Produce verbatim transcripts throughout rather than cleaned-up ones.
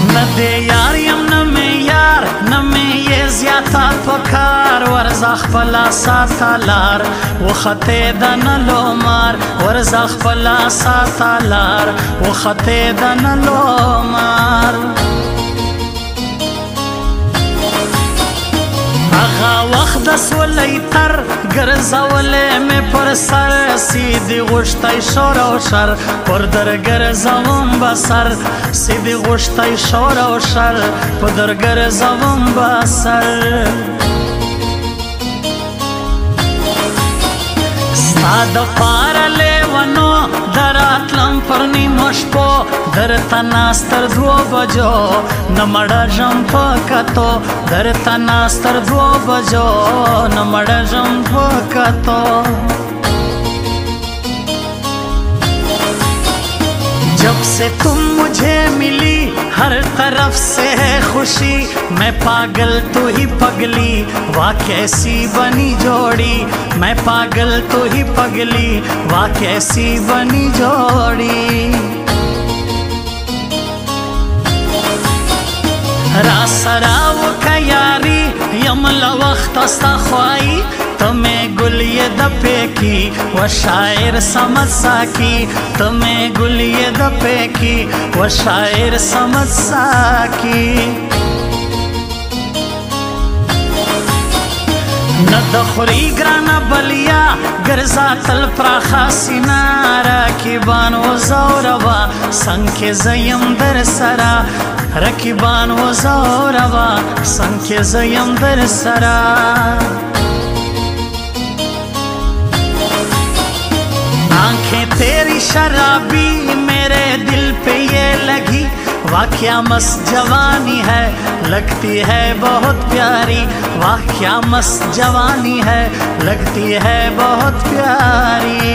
نه دی یار یم نه مې یار نه مې یې زیاته پکار ورځه خپله ساته لار وختې د نه لومار ورځه خپله ساته لار وختې د نه لومار هغه وخت د سولۍ تر ګرځولی مې پر سر سیدي غوښتی شور او شر پر در ګرځوم به سر سیدي غوښتی شور او شر په در ګرځوم به سر ستا دپاره لیونو دراتلم پر نیمو شپو درته ناست تر دوو بجو نه مړېږم په کتو درته ناست تر دوو بجو نه مړېږم په کتو जब से तुम मुझे मिली हर तरफ से है खुशी मैं पागल तू ही पगली वाह कैसी बनी जोड़ी मैं पागल तू ही पगली वाह कैसी बनी जोड़ी را سراو که یاری یم لوخت استا خواهی تمہیں گلیه د پیکی و شاعر سمجھ ساکی تمہیں گلیه د پیکی و شاعر سمجھ ساکی نه د خوري ګرانه بلیا ګرځا تل پراخه سینا راکبان وزوروا څنګ کې زیم در سره رکبان وزوروا څنګ کې زیم در سره आंखें तेरी शराबी मेरे दिल पे ये लगी वाह क्या मस्त जवानी है लगती है बहुत प्यारी वाह क्या मस्त जवानी है लगती है बहुत प्यारी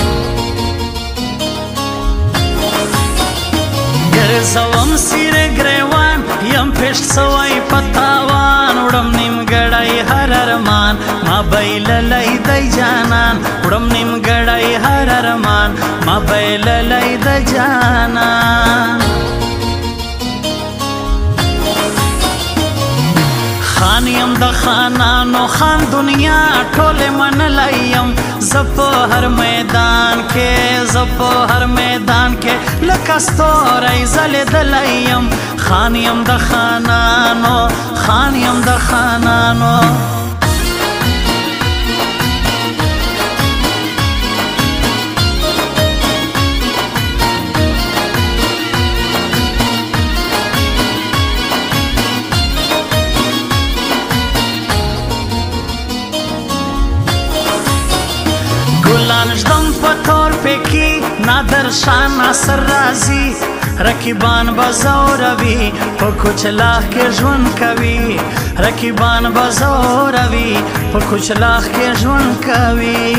ګرځوم سیره ګریوان یم پېښ سوی پتاوان وړم نیمګړی هر ارمان ما بایللی دی جانان وړم نیمګړی هر ارمان ما بایللی دی جانان خان یم د خانانو خان دنیا ټول منلی یم زه په هر میدان کې زه په هر میدان کې لکه ستوری ځلېدلی یم خان یم د خانانو خان یم د خانانو گلان ژدم په تور پیکی نادر شاه ناصر راځي رقیبان به زوروي په کوچلاخ کې ژوند کوي رقیبان به زوروي په کوچلاخ کې ژوند کوي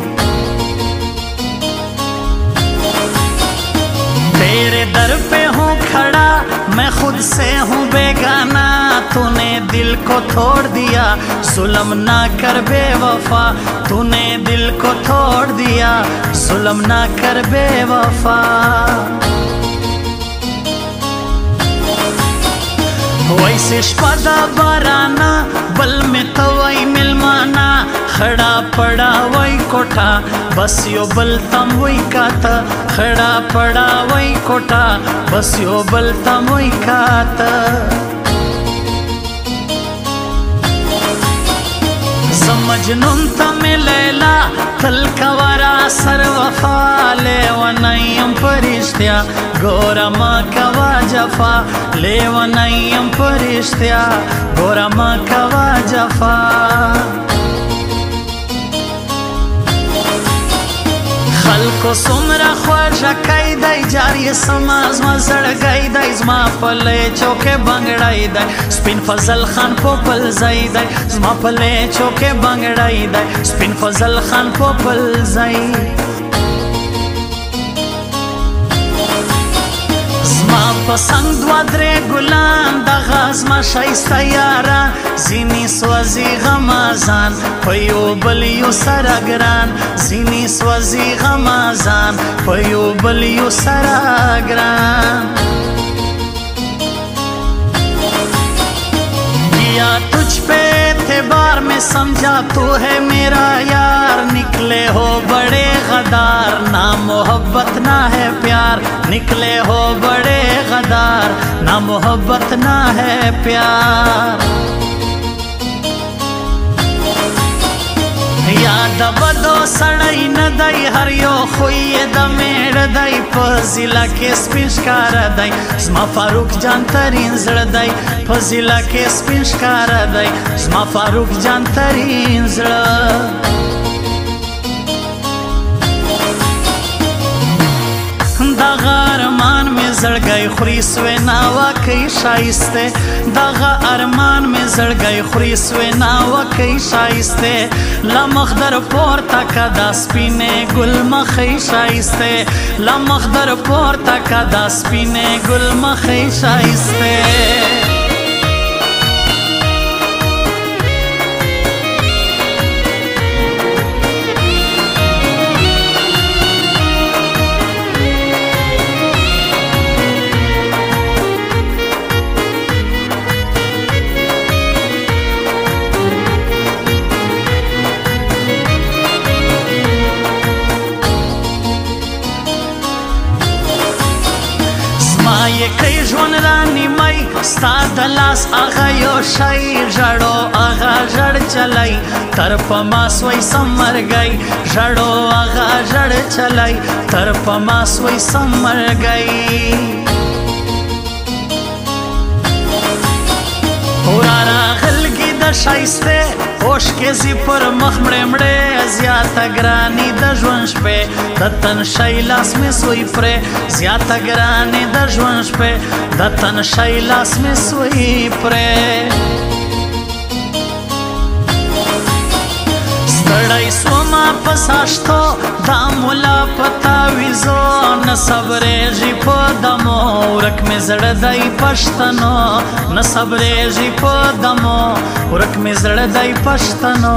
तेरे दर पे हूँ खड़ा मैं खुद से हूँ बेगाना तूने दिल को तोड़ दिया जुल्म ना कर बेवफा तूने दिल को तोड़ दिया जुल्म ना कर बेवफा वैसे शपदा बाराना बल में तवई मिलमाना खड़ा पड़ा वही कोठा बस यो बल तम वही काता खड़ा पड़ा वही कोठा बस यो बल तम वही काता समझनुम तमे लैला तल कवरा सर वफा लेवनयम परिश्त्या गोरा माँ कवा जफा लेवनयम परिश्त्या गोरा माँ कवा जफा خلکو څومره خوږه کوي دی جاري سما زما زړګی دی زما پلی چوکې بنګړی دی سپین فضل خان پوپل ځای دی زما پلی چوکې بنګړی دی سپین فضل خان پوپل ځای زما په څنګ دوه درې ګلان دغه زما ښایسته یاران ځینې سوځي غمازان په یو بل یو سره ګران ځینې سوځي غمازان په یو بل یو سره ګران तुझ पे एतबार में समझा तू है मेरा यार, निकले हो बड़े गदार, ना मोहब्बत ना है प्यार, निकले हो बड़े गदार, ना मोहब्बत ना है प्यार। याद बदो सड़ई न दई हर यो खुई द मेड़ दई फजिला के स्पिशकार दई स्मा फारूक जान तरीन जड़ दई फजिला के स्पिशकार दई स्मा फारूक जान तरीन जड़। दगा अरमान में जड़ गई खुरीसवे नावा कई शाइस्ते, दगा अरमान में जड़ गई खुरीसवे नावा कई शाइस्ते, लमखदर पोरता का दास्पिने गुल मखई शाइस्ते, लमखदर पोरता का दास्पिने गुल मखई शाइस्ते। ये कई ژوند رانی مئی ستا د لاس هغه یو شی ژړو هغه ژړ چلی تر په ما سوی سمر گئی ژړو هغه ژړ چلی تر په ما سوی سمر گئی اورا راغلګي د شایسته اوش کې زی پر مخ مړې مړې زیاته ګرانی د ژوند شپې د تن شی لاس مې سوی پرې زیاته ګرانی د ژوند شپې د تن شی لاس مې سوی پرې ستړی سوما پساشتو دا مولا پتا ویزو نه صبرېږي په دمو ورک مې زړه دی پښتنو نه صبرېږي په دمو ورک مې زړه دی پښتنو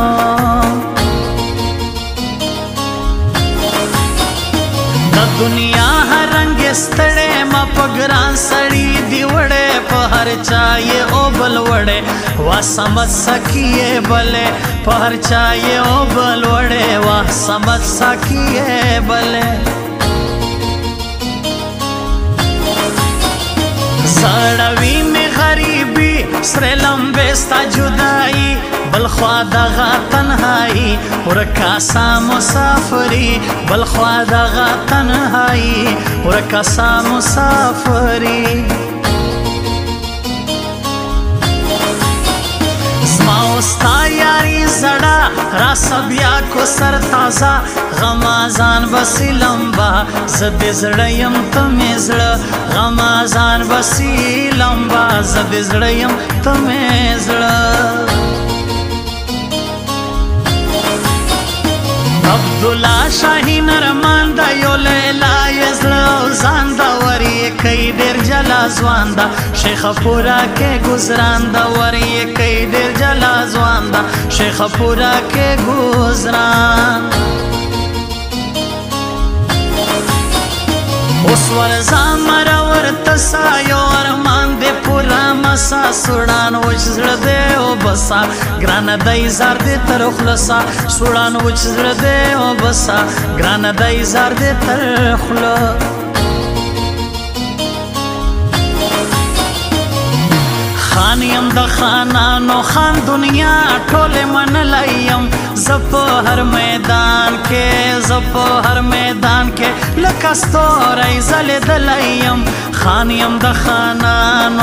د دنیا هر رنګ ستړی ما په ګران سړي دی وړې په هر چا یې او بل وړې وا سمت سکیې بلې په هر چا یې او بل وړې وا سمت سکیې بلې زړوي مې غریبي سره لمبې ستا جدایي بل خوا دغه تنهایي ورکا سا مسافري بل خوا دغه تنهایي ورکا سا مسافري زما ستا یاري زړه را سبیا کو سر تازه غمازان بسی لمبا زد زړه یم ته مې زړه غمازان بسی لمبا زد زړه یم ته مې زړه عبدالله شاهین ارمان دا یو لیلا یزړه ځان دا وری کوي ډېر جلا ځوان دا شیخ پورا کې گزران دا وری کوي ډېر جلا ځوان دا شیخ پورا کې گزران اوس ورځه مرور تسا یو ارمان دې پورا مسا سوړان وچ زړه دې او بسا ګران دای زار دې تر خلصا سوړان وچ زړه دې او بسا ګران دای زار دې تر خلصا خان یم د خانانو خان دنیا ټول من لایم زپ هر میدان کې زپ هر میدان کې لکه ستوري زل دلایم خان یم د خانانو